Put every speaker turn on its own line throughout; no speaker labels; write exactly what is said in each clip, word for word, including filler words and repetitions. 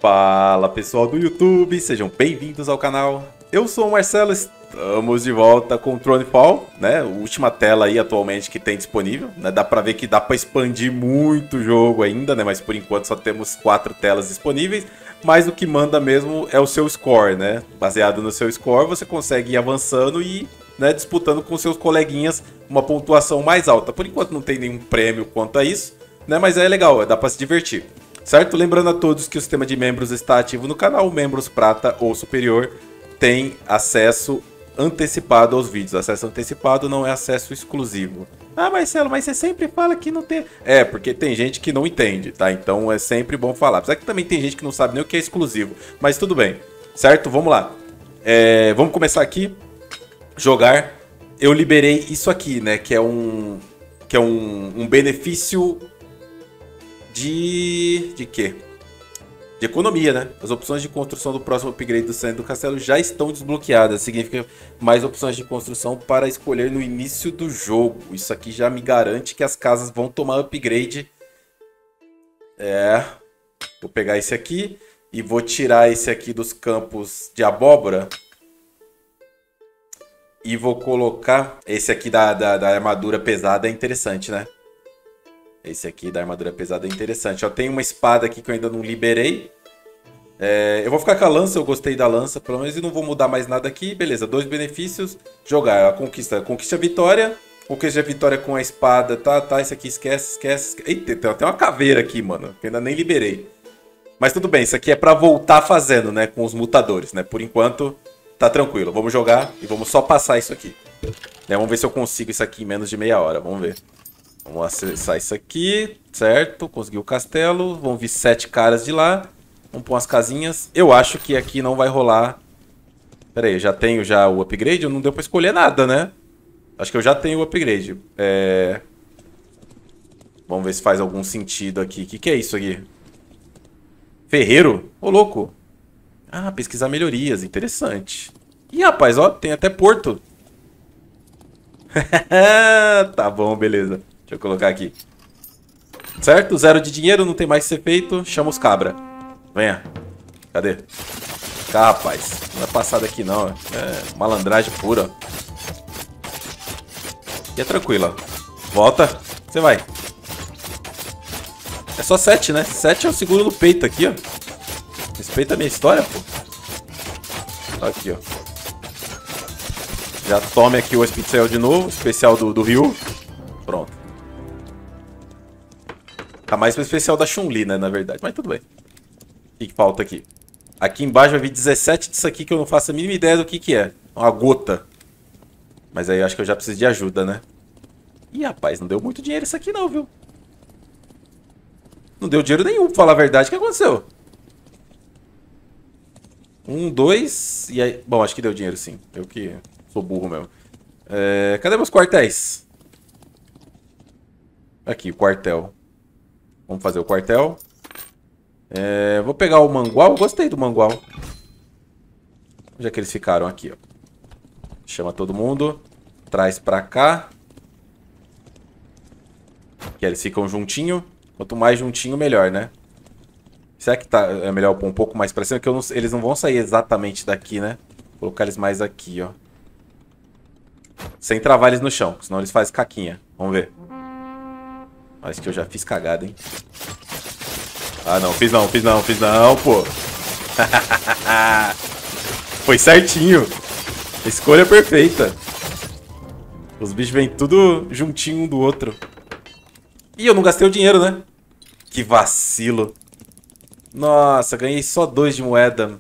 Fala pessoal do YouTube, sejam bem-vindos ao canal. Eu sou o Marcelo, estamos de volta com o Thronefall, né? A última tela aí atualmente que tem disponível, né? Dá pra ver que dá pra expandir muito o jogo ainda, né? Mas por enquanto só temos quatro telas disponíveis. Mas o que manda mesmo é o seu score, né? Baseado no seu score, você consegue ir avançando e, né, disputando com seus coleguinhas uma pontuação mais alta. Por enquanto não tem nenhum prêmio quanto a isso, né? Mas é legal, dá pra se divertir. Certo? Lembrando a todos que o sistema de membros está ativo no canal. Membros prata ou superior tem acesso antecipado aos vídeos. Acesso antecipado não é acesso exclusivo. Ah, Marcelo, mas você sempre fala que não tem... É, porque tem gente que não entende, tá? Então é sempre bom falar. Apesar que também tem gente que não sabe nem o que é exclusivo. Mas tudo bem, certo? Vamos lá. É, vamos começar aqui. Jogar. Eu liberei isso aqui, né? Que é um... Que é um, um benefício... De... De quê? De economia, né? As opções de construção do próximo upgrade do centro do castelo já estão desbloqueadas. Significa mais opções de construção para escolher no início do jogo. Isso aqui já me garante que as casas vão tomar upgrade. É... Vou pegar esse aqui e vou tirar esse aqui dos campos de abóbora. E vou colocar... Esse aqui da, da, da armadura pesada é interessante, né? Esse aqui da armadura pesada é interessante. Eu tenho uma espada aqui que eu ainda não liberei. É, eu vou ficar com a lança, eu gostei da lança, pelo menos, e não vou mudar mais nada aqui. Beleza, dois benefícios. Jogar, a conquista. Conquista a vitória. Conquista a vitória com a espada. Tá, tá, esse aqui esquece, esquece. Eita, tem até uma caveira aqui, mano, que eu ainda nem liberei. Mas tudo bem, isso aqui é pra voltar fazendo, né, com os mutadores, né. Por enquanto, tá tranquilo. Vamos jogar e vamos só passar isso aqui. É, vamos ver se eu consigo isso aqui em menos de meia hora, vamos ver. Vamos acessar isso aqui, certo? Consegui o castelo. Vão vir sete caras de lá. Vamos pôr umas casinhas. Eu acho que aqui não vai rolar. Pera aí, eu já tenho já o upgrade? Eu não deu pra escolher nada, né? Acho que eu já tenho o upgrade. É... Vamos ver se faz algum sentido aqui. O que, que é isso aqui? Ferreiro? Ô, louco. Ah, pesquisar melhorias. Interessante. Ih, rapaz, ó, tem até porto. Tá bom, beleza. Deixa eu colocar aqui. Certo? Zero de dinheiro, não tem mais que ser feito. Chama os cabra. Venha. Cadê? Cá, rapaz. Não vai passar daqui não. É malandragem pura. E é tranquilo, ó. Volta. Você vai. É só sete, né? Sete é o seguro no peito aqui, ó. Respeita a minha história, pô. Aqui, ó. Já tome aqui o especial de novo. Especial do, do Ryu. Pronto. Tá mais pro especial da Chun-Li, né, na verdade. Mas tudo bem. O que, que falta aqui? Aqui embaixo vai vir dezessete disso aqui que eu não faço a mínima ideia do que que é. Uma gota. Mas aí eu acho que eu já preciso de ajuda, né? Ih, rapaz, não deu muito dinheiro isso aqui não, viu? Não deu dinheiro nenhum, pra falar a verdade. O que aconteceu? Um, dois... E aí... Bom, acho que deu dinheiro sim. Eu que sou burro mesmo. É... Cadê meus quartéis? Aqui, o quartel. Vamos fazer o quartel. É, vou pegar o mangual. Gostei do mangual. Onde é que eles ficaram? Aqui, ó. Chama todo mundo. Traz pra cá. Aqui eles ficam juntinho. Quanto mais juntinho, melhor, né? Será que tá, é melhor pôr um pouco mais pra cima? Que eu não, eles não vão sair exatamente daqui, né? Vou colocar eles mais aqui, ó. Sem travar eles no chão. Senão eles fazem caquinha. Vamos ver. Acho que eu já fiz cagada, hein? Ah, não. Fiz não, fiz não, fiz não, pô. Foi certinho. Escolha perfeita. Os bichos vêm tudo juntinho um do outro. Ih, eu não gastei o dinheiro, né? Que vacilo. Nossa, ganhei só dois de moeda.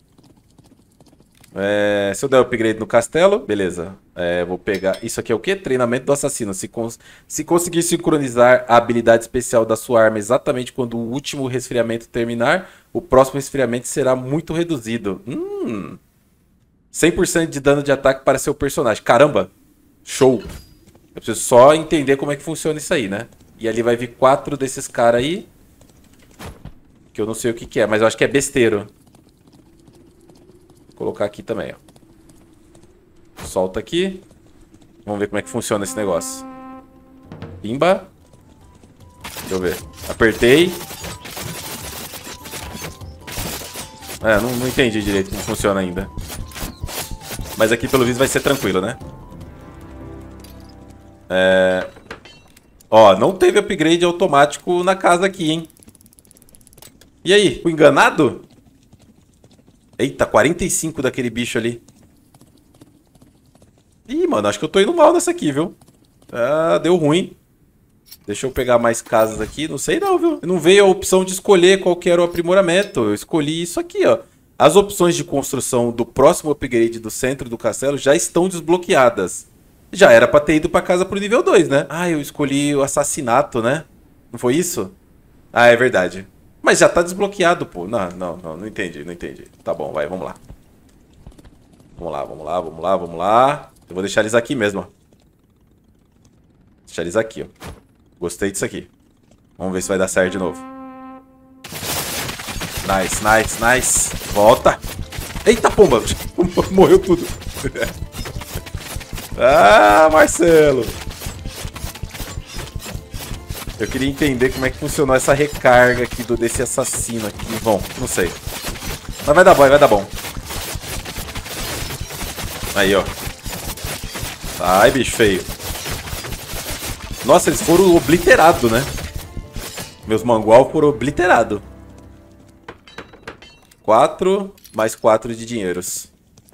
É, se eu der upgrade no castelo, beleza. É, vou pegar... Isso aqui é o quê? Treinamento do assassino. Se, cons... Se conseguir sincronizar a habilidade especial da sua arma exatamente quando o último resfriamento terminar, o próximo resfriamento será muito reduzido. Hum. cem por cento de dano de ataque para seu personagem. Caramba! Show! Eu preciso só entender como é que funciona isso aí, né? E ali vai vir quatro desses caras aí. Que eu não sei o que que é, mas eu acho que é besteiro. Vou colocar aqui também, ó. Solta aqui. Vamos ver como é que funciona esse negócio. Pimba. Deixa eu ver. Apertei. É, não, não entendi direito como funciona ainda. Mas aqui, pelo visto, vai ser tranquilo, né? É... Ó, não teve upgrade automático na casa aqui, hein? E aí, fui enganado? Eita, quarenta e cinco daquele bicho ali. Ih, mano, acho que eu tô indo mal nessa aqui, viu? Ah, deu ruim. Deixa eu pegar mais casas aqui. Não sei não, viu? Não veio a opção de escolher qual que era o aprimoramento. Eu escolhi isso aqui, ó. As opções de construção do próximo upgrade do centro do castelo já estão desbloqueadas. Já era pra ter ido pra casa pro nível dois, né? Ah, eu escolhi o assassinato, né? Não foi isso? Ah, é verdade. Mas já tá desbloqueado, pô. Não, não, não, não entendi, não entendi. Tá bom, vai, vamos lá. Vamos lá, vamos lá, vamos lá, vamos lá. Eu vou deixar eles aqui mesmo, ó. Deixar eles aqui, ó. Gostei disso aqui. Vamos ver se vai dar certo de novo. Nice, nice, nice. Volta. Eita, pomba. Morreu tudo. Ah, Marcelo. Eu queria entender como é que funcionou essa recarga aqui do, desse assassino aqui. Bom, não sei. Mas vai dar bom, vai dar bom. Aí, ó. Ai, bicho feio. Nossa, eles foram obliterados, né? Meus mangual foram obliterados. Quatro mais quatro de dinheiros.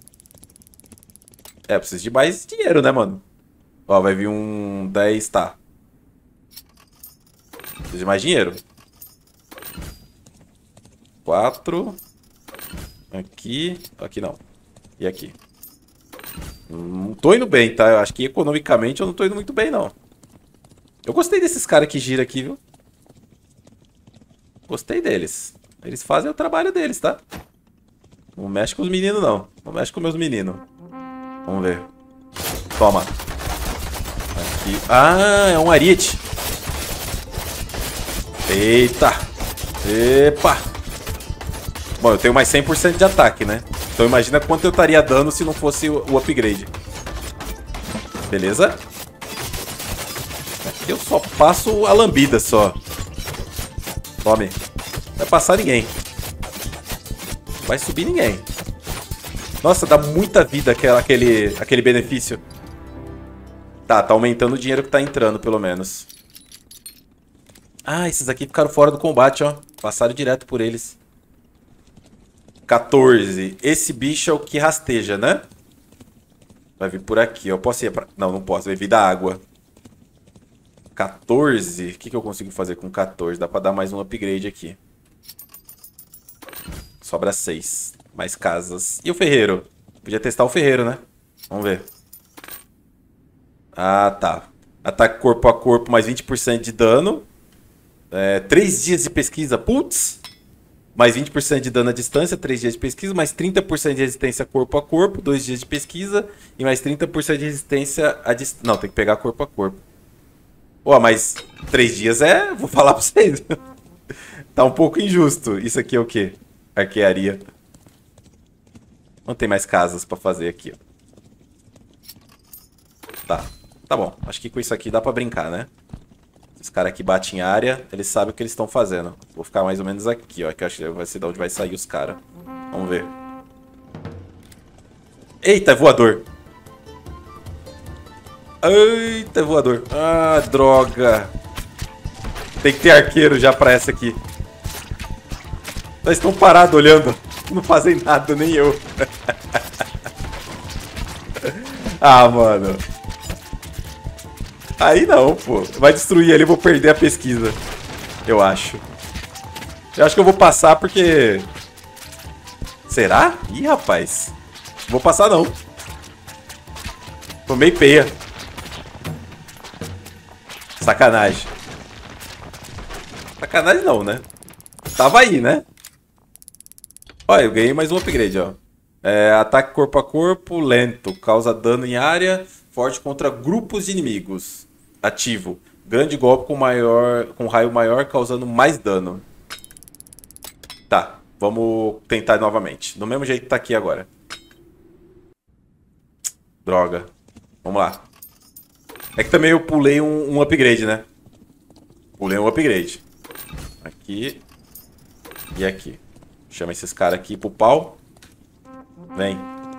É, preciso de mais dinheiro, né, mano? Ó, vai vir um dez, tá. Preciso de mais dinheiro. Quatro. Aqui. Aqui não. E aqui. Não tô indo bem, tá? Eu acho que economicamente eu não tô indo muito bem, não. Eu gostei desses caras que giram aqui, viu? Gostei deles. Eles fazem o trabalho deles, tá? Não mexe com os meninos, não. Não mexe com meus meninos. Vamos ver. Toma. Aqui. Ah, é um ariete. Eita. Epa. Bom, eu tenho mais cem por cento de ataque, né? Então imagina quanto eu estaria dando se não fosse o upgrade. Beleza? Aqui eu só passo a lambida só. Tome. Não vai passar ninguém. Não vai subir ninguém. Nossa, dá muita vida aquele, aquele benefício. Tá, tá aumentando o dinheiro que tá entrando, pelo menos. Ah, esses aqui ficaram fora do combate, ó. Passaram direto por eles. quatorze. Esse bicho é o que rasteja, né? Vai vir por aqui, ó. Posso ir pra... Não, não posso. Vai vir da água. quatorze. O que, que eu consigo fazer com quatorze? Dá pra dar mais um upgrade aqui. Sobra seis. Mais casas. E o ferreiro? Podia testar o ferreiro, né? Vamos ver. Ah, tá. Ataque corpo a corpo, mais vinte por cento de dano. É, três dias de pesquisa. Putz! Mais vinte por cento de dano à distância, três dias de pesquisa. Mais trinta por cento de resistência corpo a corpo, dois dias de pesquisa. E mais trinta por cento de resistência à distância. Não, tem que pegar corpo a corpo. Ó, mas três dias é... Vou falar pra vocês. Tá um pouco injusto. Isso aqui é o quê? Arquearia. Não tem mais casas pra fazer aqui, ó. Tá. Tá bom. Acho que com isso aqui dá pra brincar, né? Os caras aqui batem em área, eles sabem o que eles estão fazendo. Vou ficar mais ou menos aqui, ó. Que eu acho que vai ser de onde vai sair os caras. Vamos ver. Eita, é voador. Eita, é voador. Ah, droga. Tem que ter arqueiro já pra essa aqui. Eles estão parados olhando. Não fazem nada, nem eu. Ah, mano. Aí não, pô. Vai destruir ali, eu vou perder a pesquisa. Eu acho. Eu acho que eu vou passar porque... Será? Ih, rapaz. Não vou passar, não. Tomei peia. Sacanagem. Sacanagem não, né? Tava aí, né? Olha, eu ganhei mais um upgrade, ó. É, ataque corpo a corpo, lento. Causa dano em área. Forte contra grupos de inimigos. Ativo. Grande golpe com, maior, com raio maior, causando mais dano. Tá, vamos tentar novamente. Do mesmo jeito que tá aqui agora. Droga. Vamos lá. É que também eu pulei um, um upgrade, né? Pulei um upgrade. Aqui. E aqui. Chama esses caras aqui pro pau. Vem.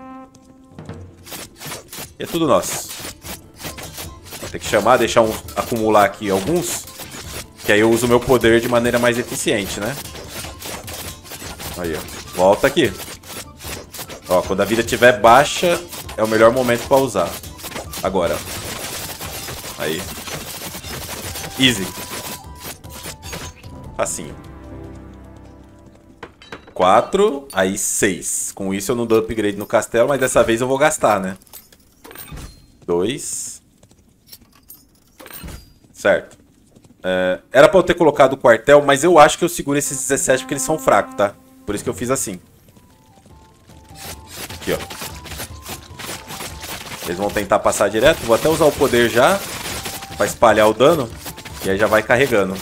E é tudo nosso. Vou ter que chamar, deixar um, acumular aqui alguns. Que aí eu uso o meu poder de maneira mais eficiente, né? Aí, ó. Volta aqui. Ó, quando a vida estiver baixa, é o melhor momento pra usar. Agora. Aí. Easy. Facinho. quatro, aí seis. Com isso eu não dou upgrade no castelo, mas dessa vez eu vou gastar, né? dois. Certo. É, era pra eu ter colocado o quartel, mas eu acho que eu seguro esses dezessete porque eles são fracos, tá? Por isso que eu fiz assim. Aqui, ó. Eles vão tentar passar direto. Vou até usar o poder já pra espalhar o dano. E aí já vai carregando.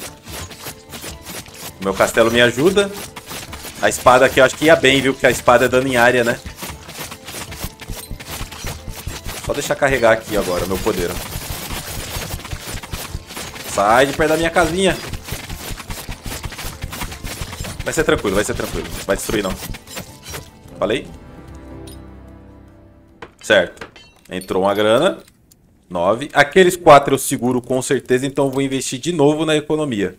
O meu castelo me ajuda. A espada aqui eu acho que ia bem, viu? Porque a espada é dano em área, né? Só deixar carregar aqui agora o meu poder. Sai de perto da minha casinha. Vai ser tranquilo, vai ser tranquilo. Não vai destruir, não. Falei? Certo. Entrou uma grana. nove. Aqueles quatro eu seguro com certeza, então eu vou investir de novo na economia.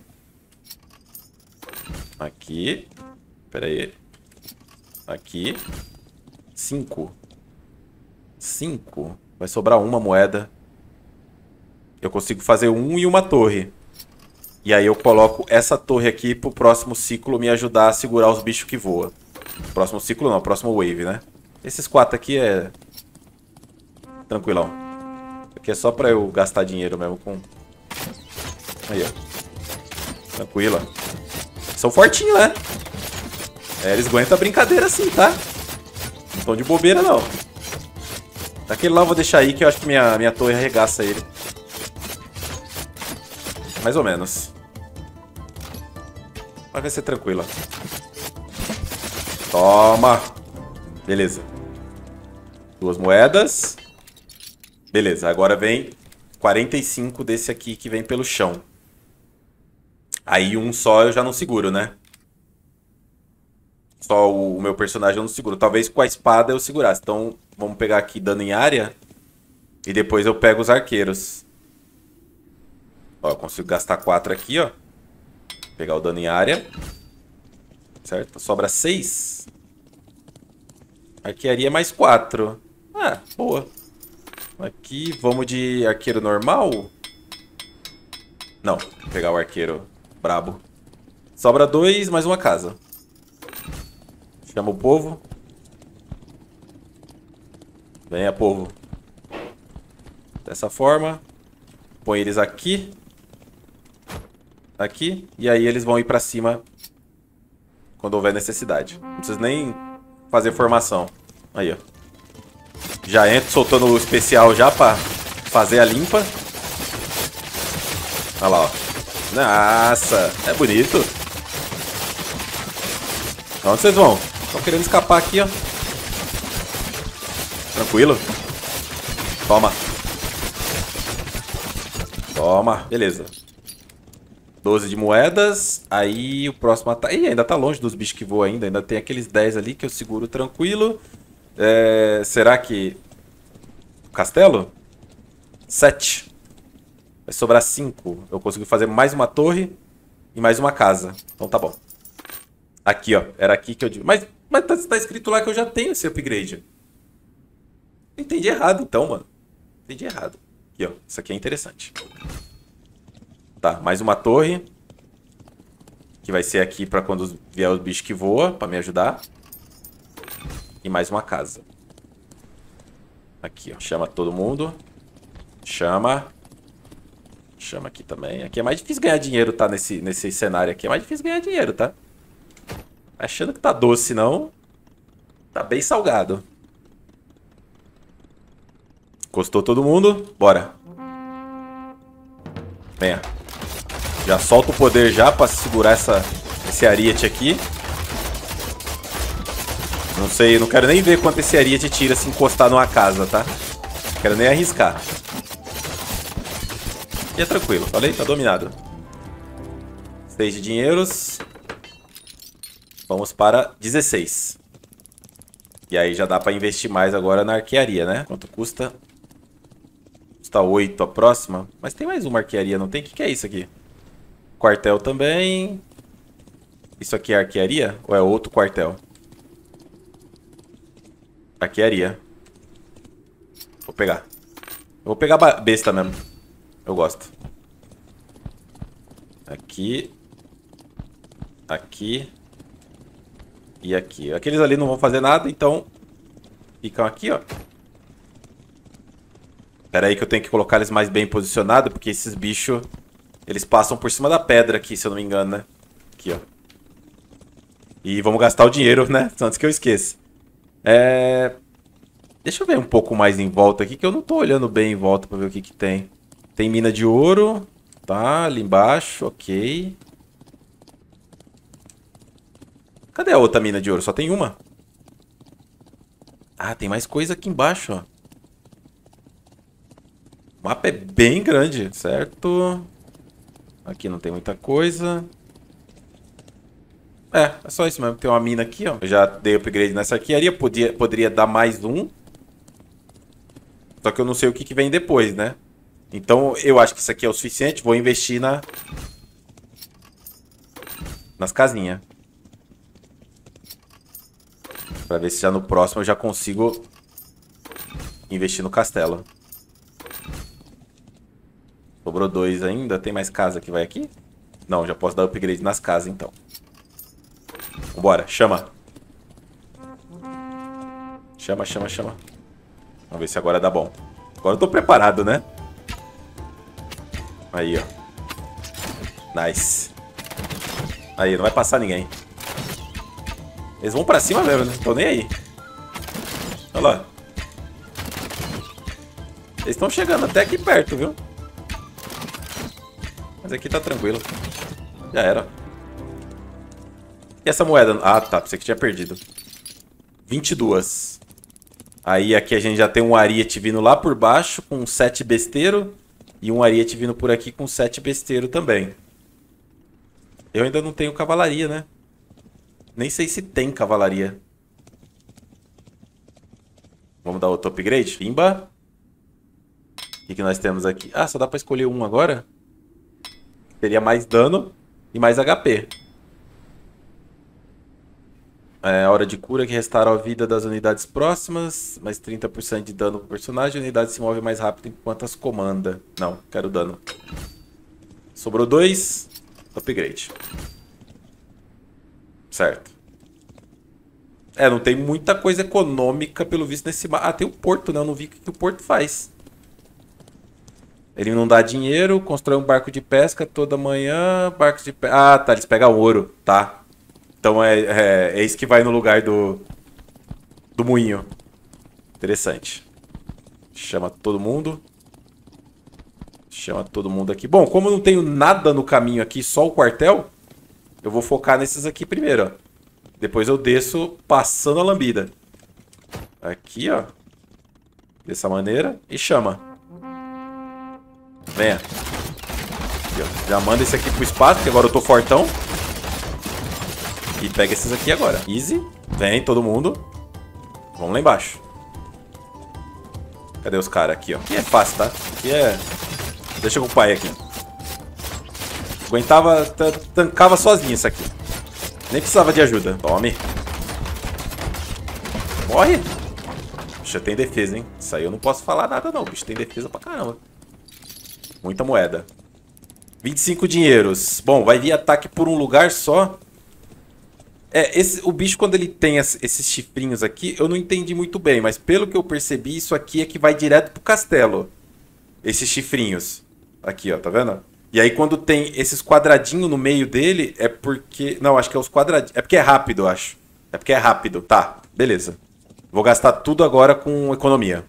Aqui. Pera aí. Aqui. cinco. cinco. Vai sobrar uma moeda. Eu consigo fazer um e uma torre. E aí eu coloco essa torre aqui pro próximo ciclo me ajudar a segurar os bichos que voam. Próximo ciclo não, próximo wave, né? Esses quatro aqui é... tranquilão. Aqui é só pra eu gastar dinheiro mesmo com... Aí, ó. Tranquila. São fortinhos, né? É, eles aguentam a brincadeira assim, tá? Não estão de bobeira, não. Daquele lá eu vou deixar aí que eu acho que minha, minha torre arregaça ele. Mais ou menos. Mas vai ser tranquilo. Toma. Beleza. Duas moedas. Beleza, agora vem quarenta e cinco desse aqui que vem pelo chão. Aí um só eu já não seguro, né? Só o, o meu personagem eu não seguro. Talvez com a espada eu segurasse. Então vamos pegar aqui dano em área. E depois eu pego os arqueiros. Ó, eu consigo gastar quatro aqui, ó. Pegar o dano em área. Certo? Sobra seis. Arquearia mais quatro. Ah, boa. Aqui, vamos de arqueiro normal? Não, vou pegar o arqueiro brabo. Sobra dois, mais uma casa. Chama o povo. Venha, povo. Dessa forma. Põe eles aqui. Aqui. E aí eles vão ir pra cima quando houver necessidade. Não precisa nem fazer formação. Aí, ó. Já entro soltando o especial já pra fazer a limpa. Olha lá, ó. Nossa, é bonito. Onde vocês vão? Estão querendo escapar aqui, ó. Tranquilo. Toma. Toma. Beleza. doze de moedas. Aí o próximo ataque... Ih, ainda tá longe dos bichos que voam ainda. Ainda tem aqueles dez ali que eu seguro tranquilo. É... Será que... Castelo? sete. Vai sobrar cinco. Eu consigo fazer mais uma torre e mais uma casa. Então tá bom. Aqui, ó. Era aqui que eu digo. Mas, mas tá, tá escrito lá que eu já tenho esse upgrade. Entendi errado então, mano. Entendi errado. Aqui, ó. Isso aqui é interessante. Tá, mais uma torre. Que vai ser aqui pra quando vier os bichos que voam, pra me ajudar. E mais uma casa. Aqui, ó. Chama todo mundo. Chama. Chama aqui também. Aqui é mais difícil ganhar dinheiro, tá? Nesse, nesse cenário aqui é mais difícil ganhar dinheiro, tá? Achando que tá doce, não. Tá bem salgado. Encostou todo mundo. Bora. Venha. Já solta o poder já pra segurar essa, esse ariete aqui. Não sei, não quero nem ver quanto esse ariete tira se encostar numa casa, tá? Não quero nem arriscar. E é tranquilo, falei? Tá dominado. seis de dinheiros. Vamos para dezesseis. E aí já dá pra investir mais agora na arquearia, né? Quanto custa? Custa oito a próxima. Mas tem mais uma arquearia, não tem? O que, que é isso aqui? Quartel também. Isso aqui é arquearia? Ou é outro quartel? Arquearia. Vou pegar. Eu vou pegar besta mesmo. Eu gosto. Aqui. Aqui. E aqui. Aqueles ali não vão fazer nada, então ficam aqui, ó. Pera aí que eu tenho que colocar eles mais bem posicionados, porque esses bichos, eles passam por cima da pedra aqui, se eu não me engano, né? Aqui, ó. E vamos gastar o dinheiro, né? Antes que eu esqueça. É... Deixa eu ver um pouco mais em volta aqui, que eu não tô olhando bem em volta pra ver o que que tem. Tem mina de ouro. Tá, ali embaixo, ok. Cadê a outra mina de ouro? Só tem uma. Ah, tem mais coisa aqui embaixo, ó. O mapa é bem grande, certo? Aqui não tem muita coisa. É, é só isso mesmo. Tem uma mina aqui, ó. Eu já dei upgrade nessa arquearia. Podia, poderia dar mais um. Só que eu não sei o que, que vem depois, né? Então eu acho que isso aqui é o suficiente. Vou investir na... nas casinhas. Pra ver se já no próximo eu já consigo investir no castelo. Sobrou dois ainda. Tem mais casa que vai aqui? Não, já posso dar upgrade nas casas, então. Vambora, chama. Chama, chama, chama. Vamos ver se agora dá bom. Agora eu tô preparado, né? Aí, ó. Nice. Aí, não vai passar ninguém. Eles vão pra cima mesmo, né? Tô nem aí. Olha lá. Eles estão chegando até aqui perto, viu? Mas aqui tá tranquilo. Já era. E essa moeda? Ah, tá. Pensei que tinha perdido. vinte e dois. Aí aqui a gente já tem um ariete vindo lá por baixo com sete besteiro. E um ariete vindo por aqui com sete besteiro também. Eu ainda não tenho cavalaria, né? Nem sei se tem cavalaria. Vamos dar outro upgrade? Pimba. O que, que nós temos aqui? Ah, só dá pra escolher um agora? Teria mais dano e mais H P. É, hora de cura que restaura a vida das unidades próximas. Mais trinta por cento de dano pro personagem. A unidade se move mais rápido enquanto as comanda. Não, quero dano. Sobrou dois. Upgrade. Certo. É, não tem muita coisa econômica pelo visto nesse mapa. Ah, tem o porto, né? Eu não vi o que o porto faz. Ele não dá dinheiro. Constrói um barco de pesca toda manhã. Barcos de pesca. Ah, tá. Eles pegam ouro. Tá. Então é, é, é isso que vai no lugar do, do moinho. Interessante. Chama todo mundo. Chama todo mundo aqui. Bom, como eu não tenho nada no caminho aqui, só o quartel, eu vou focar nesses aqui primeiro, ó. Depois eu desço passando a lambida. Aqui, ó. Dessa maneira. E chama. Venha. Aqui, ó. Já manda esse aqui pro espaço, porque agora eu tô fortão. E pega esses aqui agora. Easy. Vem, todo mundo. Vamos lá embaixo. Cadê os caras aqui, ó? Aqui é fácil, tá? Aqui é... Deixa com o pai aqui. Aguentava... Tancava sozinho isso aqui. Nem precisava de ajuda. Tome. Morre. O bicho tem defesa, hein? Isso aí eu não posso falar nada, não. O bicho tem defesa pra caramba. Muita moeda. vinte e cinco dinheiros. Bom, vai vir ataque por um lugar só. É, esse, o bicho quando ele tem esses chifrinhos aqui, eu não entendi muito bem, mas pelo que eu percebi, isso aqui é que vai direto pro castelo. Esses chifrinhos. Aqui, ó, tá vendo? E aí quando tem esses quadradinhos no meio dele, é porque... Não, acho que é os quadradinhos. É porque é rápido, eu acho. É porque é rápido. Tá, beleza. Vou gastar tudo agora com economia.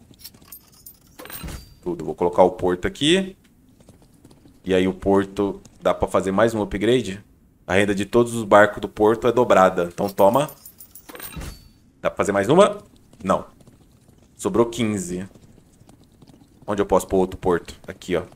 Tudo. Vou colocar o porto aqui. E aí o porto... Dá pra fazer mais um upgrade? A renda de todos os barcos do porto é dobrada. Então toma. Dá pra fazer mais uma? Não. Sobrou quinze. Onde eu posso pôr outro porto? Aqui, ó.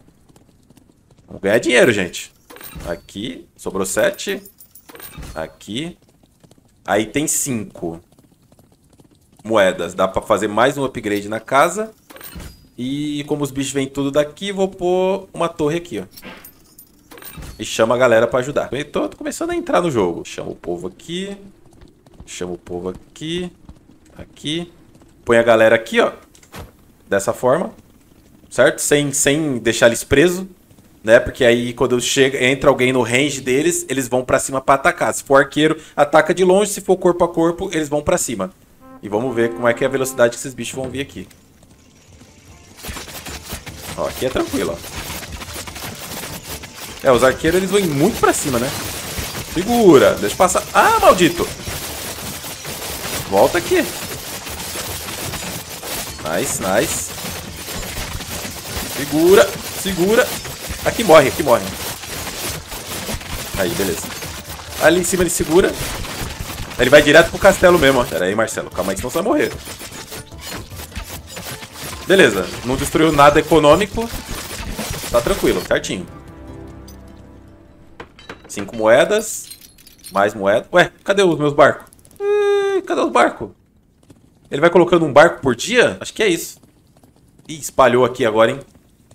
Vamos ganhar dinheiro, gente. Aqui. Sobrou sete. Aqui. Aí tem cinco moedas. Dá pra fazer mais um upgrade na casa. E como os bichos vêm tudo daqui, vou pôr uma torre aqui, ó. E chama a galera pra ajudar. Eu tô, tô começando a entrar no jogo. Chama o povo aqui. Chama o povo aqui. Aqui. Põe a galera aqui, ó. Dessa forma. Certo? Sem, sem deixar eles presos. Né? Porque aí quando chega, entra alguém no range deles, eles vão pra cima pra atacar. Se for arqueiro, ataca de longe. Se for corpo a corpo, eles vão pra cima. E vamos ver como é que é a velocidade que esses bichos vão vir aqui. Ó, aqui é tranquilo, ó. É, os arqueiros eles vão muito pra cima, né? Segura, deixa eu passar. Ah, maldito! Volta aqui. Nice, nice. Segura, segura. Aqui morre, aqui morre. Aí, beleza. Ali em cima ele segura. Ele vai direto pro castelo mesmo, ó. Pera aí, Marcelo. Calma aí, senão você vai morrer. Beleza, não destruiu nada econômico. Tá tranquilo, certinho. Cinco moedas. Mais moedas. Ué, cadê os meus barcos? Ih, cadê os barcos? Ele vai colocando um barco por dia? Acho que é isso. Ih, espalhou aqui agora, hein?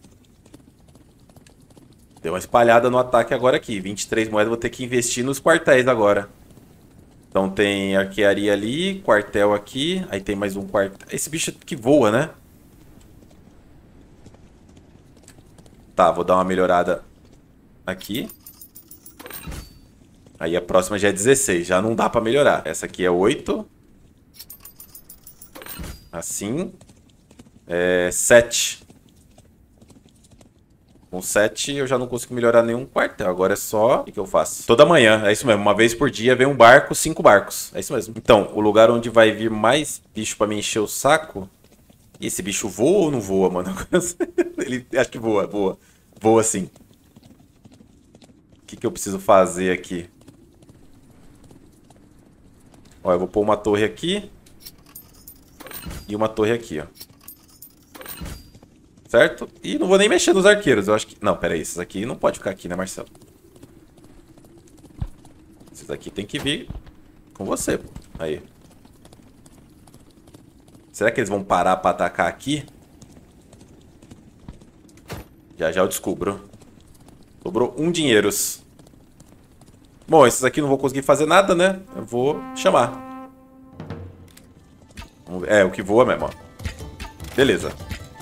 Deu uma espalhada no ataque agora aqui. vinte e três moedas, vou ter que investir nos quartéis agora. Então tem arquearia ali, quartel aqui. Aí tem mais um quartel. Esse bicho que voa, né? Tá, vou dar uma melhorada aqui. Aí a próxima já é dezesseis, já não dá pra melhorar. Essa aqui é oito. Assim. É sete. Com sete eu já não consigo melhorar nenhum quartel. Agora é só... O que, que eu faço? Toda manhã, é isso mesmo. Uma vez por dia vem um barco, cinco barcos. É isso mesmo. Então, o lugar onde vai vir mais bicho pra me encher o saco... E esse bicho voa ou não voa, mano? Ele acho que voa, voa. Voa sim. O que, que eu preciso fazer aqui? Ó, eu vou pôr uma torre aqui. E uma torre aqui, ó. Certo? E não vou nem mexer nos arqueiros. Eu acho que... Não, pera aí. Esses aqui não pode ficar aqui, né, Marcelo? Esses aqui tem que vir com você, pô. Aí. Será que eles vão parar pra atacar aqui? Já já eu descubro. Sobrou um dinheiros. Bom, esses aqui não vou conseguir fazer nada, né? Eu vou chamar. É, o que voa mesmo, ó. Beleza.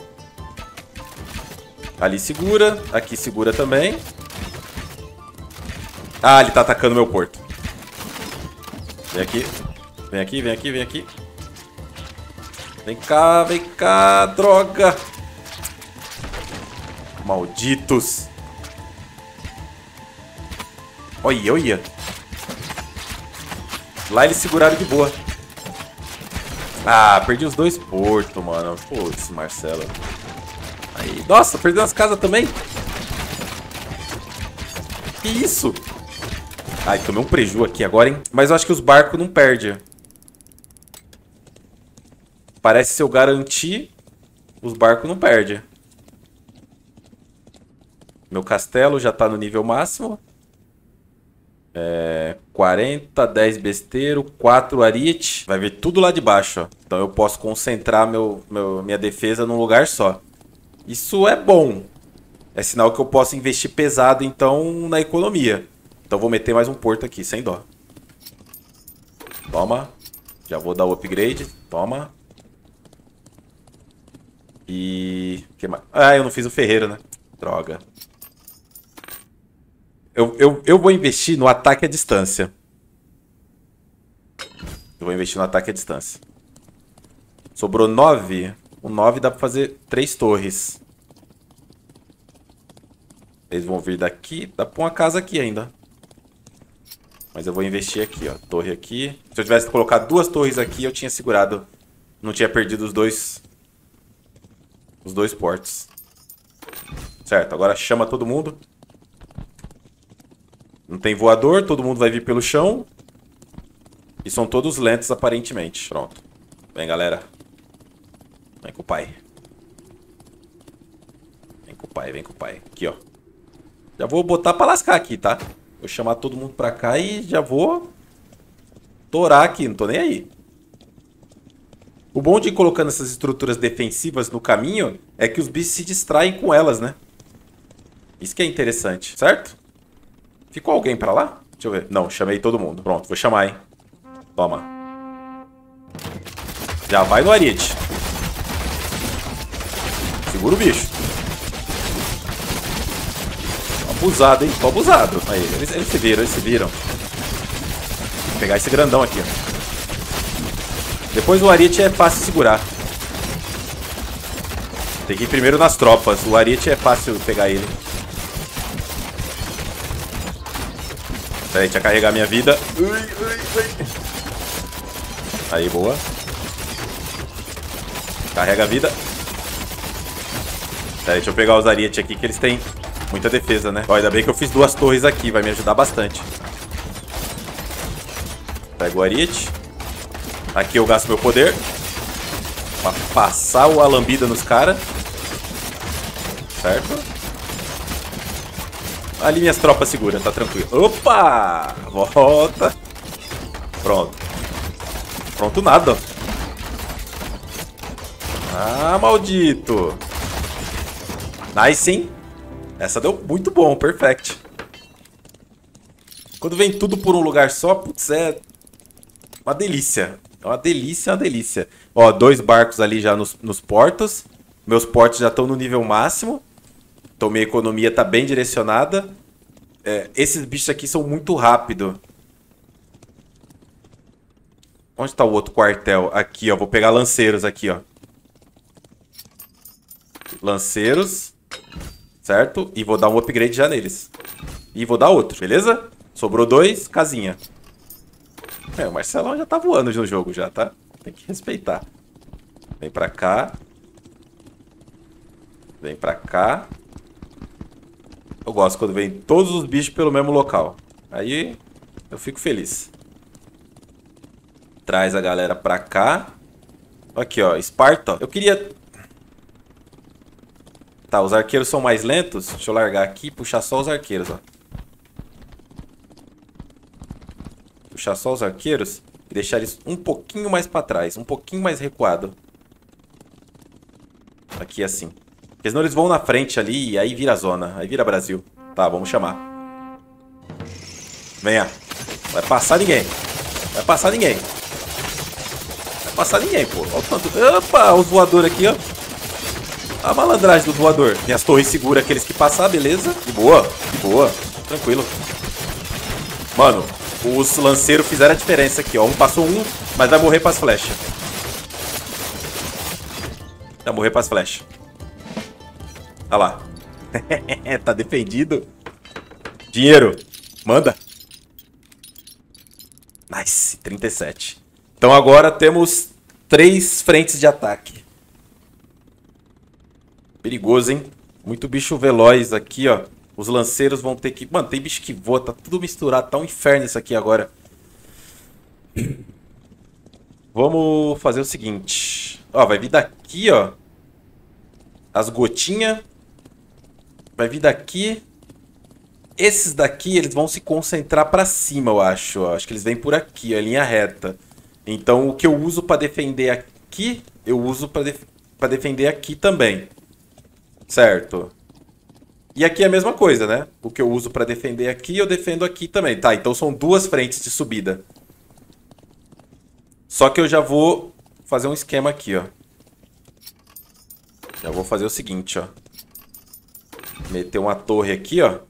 Ali segura. Aqui segura também. Ah, ele tá atacando meu porto. Vem aqui. Vem aqui, vem aqui, vem aqui. Vem cá, vem cá, droga. Malditos. Olha, olha. Lá eles seguraram de boa. Ah, perdi os dois portos, mano. Putz, Marcelo. Aí. Nossa, perdeu as casas também. Que isso? Ai, tomei um preju aqui agora, hein? Mas eu acho que os barcos não perdem. Parece se eu garantir, os barcos não perdem. Meu castelo já tá no nível máximo. É, quarenta, dez besteiro, quatro ariete. Vai vir tudo lá de baixo, ó. Então eu posso concentrar meu, meu, minha defesa num lugar só. Isso é bom. É sinal que eu posso investir pesado, então, na economia. Então vou meter mais um porto aqui, sem dó. Toma. Já vou dar o upgrade. Toma. E... que mais? Ah, eu não fiz o ferreiro, né? Droga. Eu, eu, eu vou investir no ataque à distância. Eu vou investir no ataque à distância. Sobrou nove. O nove dá pra fazer três torres. Eles vão vir daqui. Dá pra uma casa aqui ainda. Mas eu vou investir aqui, ó. Torre aqui. Se eu tivesse colocado duas torres aqui, eu tinha segurado. Não tinha perdido os dois... Os dois portos. Certo, agora chama todo mundo. Não tem voador, todo mundo vai vir pelo chão. E são todos lentos, aparentemente. Pronto. Vem, galera. Vem com o pai. Vem com o pai, vem com o pai. Aqui, ó. Já vou botar pra lascar aqui, tá? Vou chamar todo mundo pra cá e já vou... torar aqui, não tô nem aí. O bom de ir colocando essas estruturas defensivas no caminho é que os bichos se distraem com elas, né? Isso que é interessante, certo? Ficou alguém pra lá? Deixa eu ver. Não, chamei todo mundo. Pronto, vou chamar, hein? Toma. Já vai no Ariete. Segura o bicho. Tô abusado, hein? Tô abusado. Aí, eles, eles se viram, eles se viram. Vou pegar esse grandão aqui, ó. Depois o Ariete é fácil segurar. Tem que ir primeiro nas tropas. O Ariete é fácil pegar ele. Pera aí, deixa eu carregar minha vida. Ui, ui, ui. Aí, boa. Carrega a vida. Pera aí, deixa eu pegar os Ariete aqui, que eles têm muita defesa, né? Ó, ainda bem que eu fiz duas torres aqui. Vai me ajudar bastante. Pega o Ariete. Aqui eu gasto meu poder pra passar o alambida nos caras. Certo? Ali minhas tropas seguram, tá tranquilo. Opa! Volta. Pronto. Pronto nada. Ah, maldito. Nice, hein? Essa deu muito bom, perfect. Quando vem tudo por um lugar só, putz, é uma delícia. É uma delícia, uma delícia. Ó, dois barcos ali já nos, nos portos. Meus portos já estão no nível máximo. Então minha economia tá bem direcionada. É, esses bichos aqui são muito rápidos. Onde tá o outro quartel? Aqui, ó. Vou pegar lanceiros aqui, ó. Lanceiros. Certo? E vou dar um upgrade já neles. E vou dar outro, beleza? Sobrou dois, casinha. É, o Marcelão já tá voando no jogo já, tá? Tem que respeitar. Vem pra cá. Vem pra cá. Eu gosto quando vem todos os bichos pelo mesmo local. Aí eu fico feliz. Traz a galera pra cá. Aqui, ó. Esparta. Eu queria... Tá, os arqueiros são mais lentos. Deixa eu largar aqui e puxar só os arqueiros, ó. Puxar só os arqueiros e deixar eles um pouquinho mais pra trás, um pouquinho mais recuado. Aqui assim. Porque senão eles vão na frente ali e aí vira zona, aí vira Brasil. Tá, vamos chamar. Venha. Vai passar ninguém. Vai passar ninguém. Vai passar ninguém, pô. Olha o tanto. Opa, os voadores aqui, ó. A malandragem do voador. Minhas torres seguram aqueles que passar, beleza? De boa, de boa. Tranquilo. Mano, os lanceiros fizeram a diferença aqui, ó. Um passou um, mas vai morrer pras flechas. Vai morrer pras flechas. Olha lá. Tá defendido. Dinheiro. Manda. Nice. trinta e sete. Então agora temos três frentes de ataque. Perigoso, hein? Muito bicho veloz aqui, ó. Os lanceiros vão ter que... Mano, tem bicho que voa. Tá tudo misturado. Tá um inferno isso aqui agora. Vamos fazer o seguinte. Ó, vai vir daqui, ó. As gotinhas. Vai vir daqui. Esses daqui, eles vão se concentrar pra cima, eu acho. Ó. Acho que eles vêm por aqui, ó, linha reta. Então, o que eu uso pra defender aqui, eu uso pra, def pra defender aqui também. Certo? E aqui é a mesma coisa, né? O que eu uso pra defender aqui, eu defendo aqui também. Tá, então são duas frentes de subida. Só que eu já vou fazer um esquema aqui, ó. Já vou fazer o seguinte, ó. Meter uma torre aqui, ó.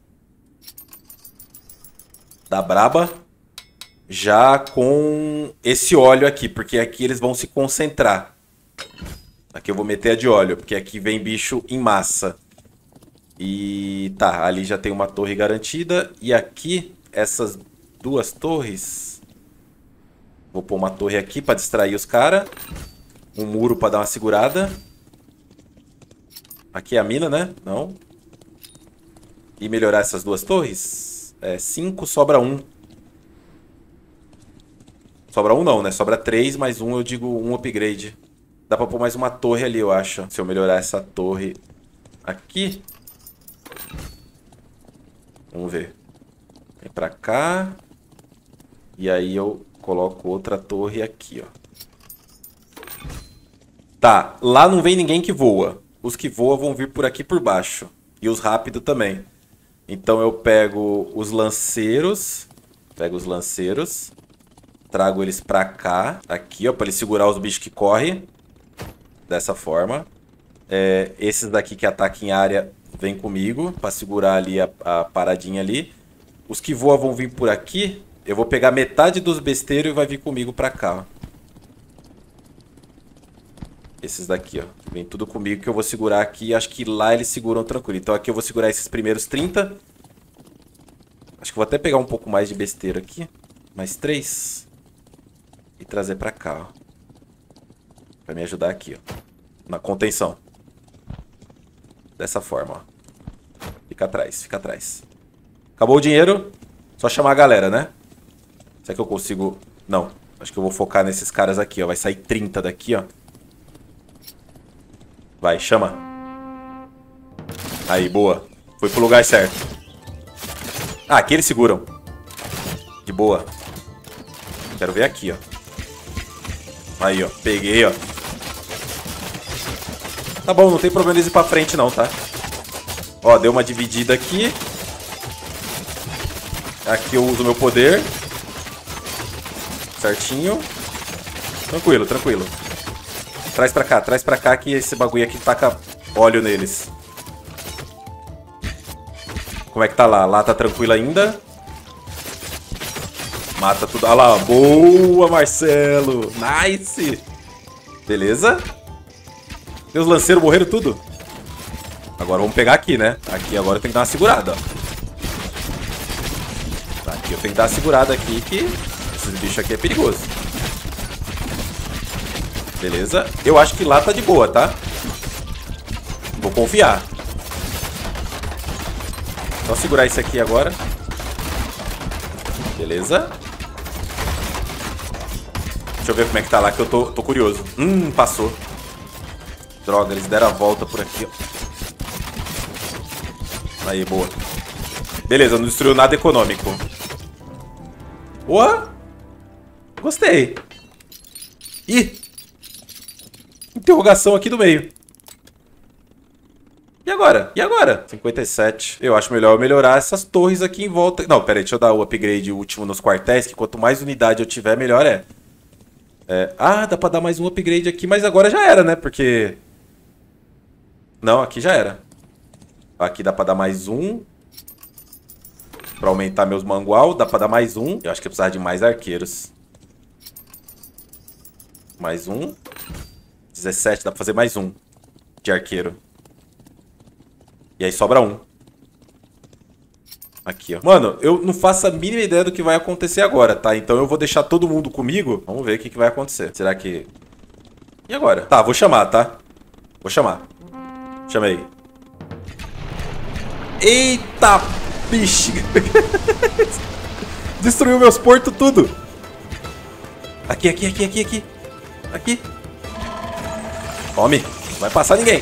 Da braba. Já com esse óleo aqui, porque aqui eles vão se concentrar. Aqui eu vou meter a de óleo, porque aqui vem bicho em massa. E tá, ali já tem uma torre garantida. E aqui, essas duas torres... Vou pôr uma torre aqui pra distrair os caras. Um muro pra dar uma segurada. Aqui é a mina, né? Não. E melhorar essas duas torres. É, cinco, sobra um. Sobra um não, né? Sobra três, mais um, eu digo um upgrade. Dá pra pôr mais uma torre ali, eu acho. Se eu melhorar essa torre aqui. Vamos ver. Vem pra cá. E aí eu coloco outra torre aqui, ó. Tá, lá não vem ninguém que voa. Os que voam vão vir por aqui por baixo. E os rápidos também. Então eu pego os lanceiros. Pego os lanceiros. Trago eles pra cá. Aqui, ó, pra eles segurar os bichos que correm. Dessa forma. É, esses daqui que atacam em área, vem comigo. Pra segurar ali a, a paradinha ali. Os que voam vão vir por aqui. Eu vou pegar metade dos besteiros e vai vir comigo pra cá, ó. Esses daqui, ó. Vem tudo comigo que eu vou segurar aqui. Acho que lá eles seguram tranquilo. Então aqui eu vou segurar esses primeiros trinta. Acho que vou até pegar um pouco mais de besteira aqui. Mais três. E trazer pra cá, ó. Pra me ajudar aqui, ó. Na contenção. Dessa forma, ó. Fica atrás, fica atrás. Acabou o dinheiro. Só chamar a galera, né? Será que eu consigo... Não. Acho que eu vou focar nesses caras aqui, ó. Vai sair trinta daqui, ó. Vai, chama. Aí, boa. Foi pro lugar certo. Ah, aqui eles seguram. De boa. Quero ver aqui, ó. Aí, ó. Peguei, ó. Tá bom, não tem problema eles ir pra frente, não, tá? Ó, deu uma dividida aqui. Aqui eu uso meu poder. Certinho. Tranquilo, tranquilo. Traz pra cá, traz pra cá que esse bagulho aqui taca óleo neles. Como é que tá lá? Lá tá tranquilo ainda. Mata tudo. Olha lá, boa, Marcelo. Nice. Beleza. Meus lanceiros morreram tudo. Agora vamos pegar aqui, né? Aqui agora tem que dar uma segurada, ó. Tá, aqui eu tenho que dar uma segurada aqui que esses bichos aqui é perigoso. Beleza. Eu acho que lá tá de boa, tá? Vou confiar. Só segurar isso aqui agora. Beleza. Deixa eu ver como é que tá lá, que eu tô, tô curioso. Hum, passou. Droga, eles deram a volta por aqui, ó. Aí, boa. Beleza, não destruiu nada econômico. Boa. Gostei. Ih. Interrogação aqui do meio. E agora? E agora? cinquenta e sete. Eu acho melhor eu melhorar essas torres aqui em volta. Não, pera aí, deixa eu dar o upgrade último nos quartéis, que quanto mais unidade eu tiver, melhor é. é. Ah, dá pra dar mais um upgrade aqui, mas agora já era, né? Porque... Não, aqui já era. Aqui dá pra dar mais um. Pra aumentar meus mangual, dá pra dar mais um. Eu acho que eu precisava de mais arqueiros. Mais um. dezessete, dá pra fazer mais um de arqueiro. E aí sobra um. Aqui, ó. Mano, eu não faço a mínima ideia do que vai acontecer agora, tá? Então eu vou deixar todo mundo comigo. Vamos ver o que, que vai acontecer. Será que... E agora? Tá, vou chamar, tá? Vou chamar. Chamei. Eita, bicho. Destruiu meus portos tudo. Aqui, aqui, aqui, aqui, aqui. Aqui. Tome. Não vai passar ninguém.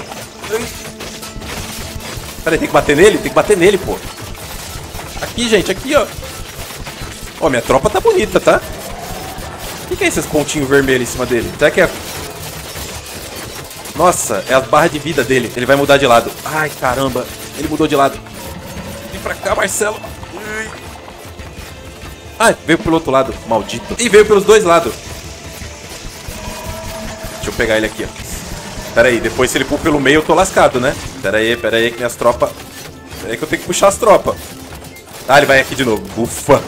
Peraí, tem que bater nele? Tem que bater nele, pô. Aqui, gente. Aqui, ó. Ó, minha tropa tá bonita, tá? O que, que é esses pontinhos vermelhos em cima dele? Será que é... Nossa, é as barras de vida dele. Ele vai mudar de lado. Ai, caramba. Ele mudou de lado. Vem pra cá, Marcelo. Ah, veio pelo outro lado. Maldito. E veio pelos dois lados. Deixa eu pegar ele aqui, ó. Pera aí, depois se ele pôr pelo meio eu tô lascado, né? Pera aí, pera aí que minhas tropas... Pera aí que eu tenho que puxar as tropas. Ah, ele vai aqui de novo. Ufa.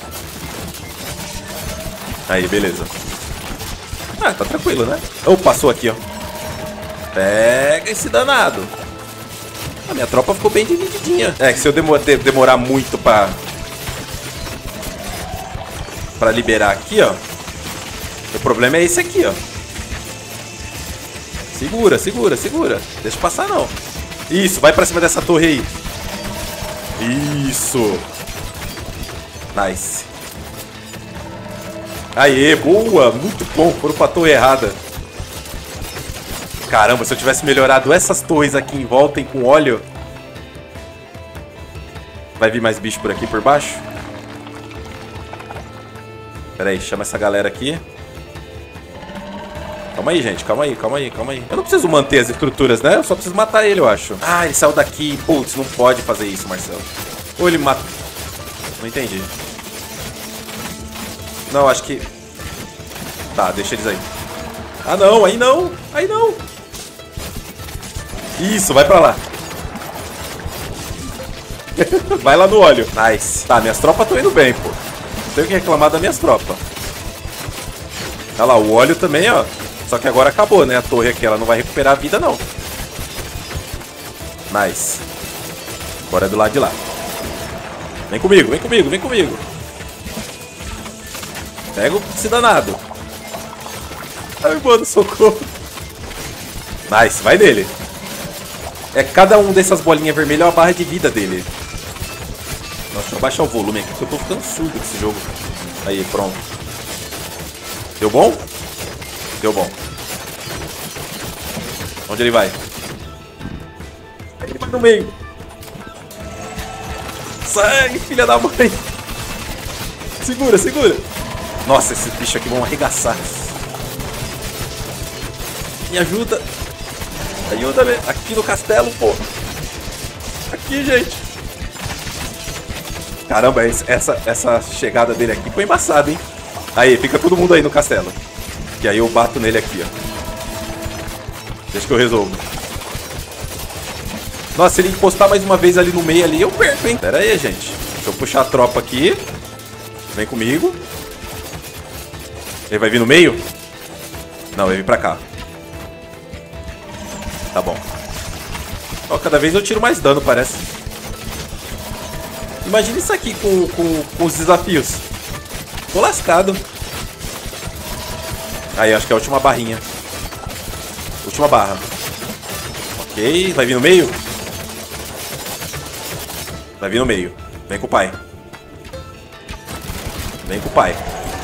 Aí, beleza. Ah, tá tranquilo, né? Oh, passou aqui, ó. Pega esse danado. A minha tropa ficou bem divididinha. É, que se eu demor demorar muito pra... Pra liberar aqui, ó. O problema é esse aqui, ó. Segura, segura, segura. Deixa passar, não. Isso, vai pra cima dessa torre aí. Isso. Nice. Aê, boa. Muito bom. Foram pra torre errada. Caramba, se eu tivesse melhorado essas torres aqui em volta e com óleo... Vai vir mais bicho por aqui por baixo? Pera aí, chama essa galera aqui. Calma aí, gente. Calma aí, calma aí, calma aí. Eu não preciso manter as estruturas, né? Eu só preciso matar ele, eu acho. Ah, ele saiu daqui. Putz, não pode fazer isso, Marcelo. Ou ele mata... Não entendi. Não, acho que... Tá, deixa eles aí. Ah, não. Aí não. Aí não. Isso, vai pra lá. Vai lá no óleo. Nice. Tá, minhas tropas estão indo bem, pô. Não tenho o que reclamar das minhas tropas. Olha lá, o óleo também, ó. Só que agora acabou, né? A torre aqui, ela não vai recuperar a vida, não. Nice. Agora é do lado de lá. Vem comigo, vem comigo, vem comigo. Pega esse danado. Ai, mano, socorro. Nice, vai nele. É, cada um dessas bolinhas vermelhas é uma barra de vida dele. Nossa, deixa eu baixar o volume aqui, porque eu tô ficando surdo com esse jogo. Aí, pronto. Deu bom? Deu bom. Onde ele vai? Ele vai no meio. Sai, filha da mãe. Segura, segura. Nossa, esses bichos aqui vão arregaçar. Me ajuda. Ajuda-me. Aqui no castelo, pô. Aqui, gente. Caramba, essa, essa chegada dele aqui foi embaçada, hein? Aí, fica todo mundo aí no castelo. E aí eu bato nele aqui, ó. Deixa que eu resolvo. Nossa, se ele encostar mais uma vez ali no meio ali, eu perco, hein? Pera aí, gente. Deixa eu puxar a tropa aqui. Vem comigo. Ele vai vir no meio? Não, ele vem pra cá. Tá bom. Ó, cada vez eu tiro mais dano, parece. Imagina isso aqui com, com, com os desafios. Tô lascado. Aí, acho que é a última barrinha. Última barra. Ok, vai vir no meio? Vai vir no meio. Vem com o pai. Vem com o pai.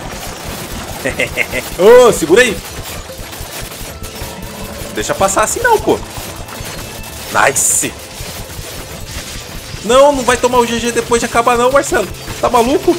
Ô, oh, segura aí. Deixa passar assim não, pô. Nice. Não, não vai tomar o G G depois de acabar não, Marcelo. Tá maluco?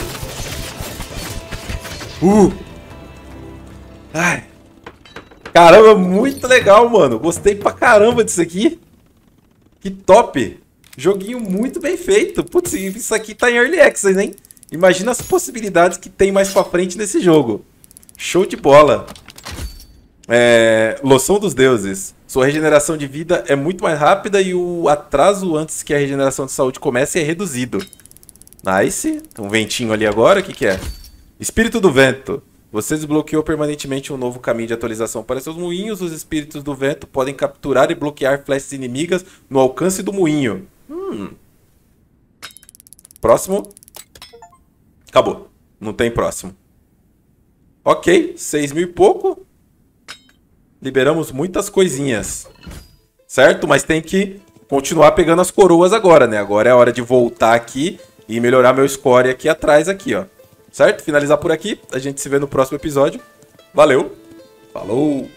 Uh. Ai. Caramba, muito legal, mano. Gostei pra caramba disso aqui. Que top. Joguinho muito bem feito. Putz, isso aqui tá em Early Access, hein? Imagina as possibilidades que tem mais pra frente nesse jogo. Show de bola. É... Loção dos deuses. Sua regeneração de vida é muito mais rápida e o atraso antes que a regeneração de saúde comece é reduzido. Nice. Um ventinho ali agora. O que que é? Espírito do vento. Você desbloqueou permanentemente um novo caminho de atualização para seus moinhos. Os espíritos do vento podem capturar e bloquear flechas inimigas no alcance do moinho. Hum. Próximo. Acabou. Não tem próximo. Ok. seis mil e pouco. Liberamos muitas coisinhas. Certo? Mas tem que continuar pegando as coroas agora, né? Agora é a hora de voltar aqui e melhorar meu score aqui atrás, aqui, ó. Certo? Finalizar por aqui. A gente se vê no próximo episódio. Valeu. Falou.